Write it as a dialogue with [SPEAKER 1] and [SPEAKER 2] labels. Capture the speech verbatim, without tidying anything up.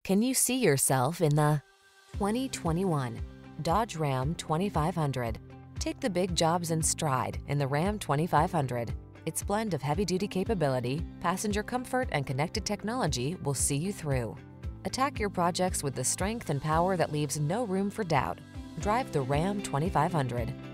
[SPEAKER 1] Can you see yourself in the twenty twenty-one Dodge Ram twenty-five hundred? Take the big jobs in stride in the Ram twenty-five hundred. Its blend of heavy-duty capability, passenger comfort, and connected technology will see you through. Attack your projects with the strength and power that leaves no room for doubt. Drive the Ram twenty-five hundred.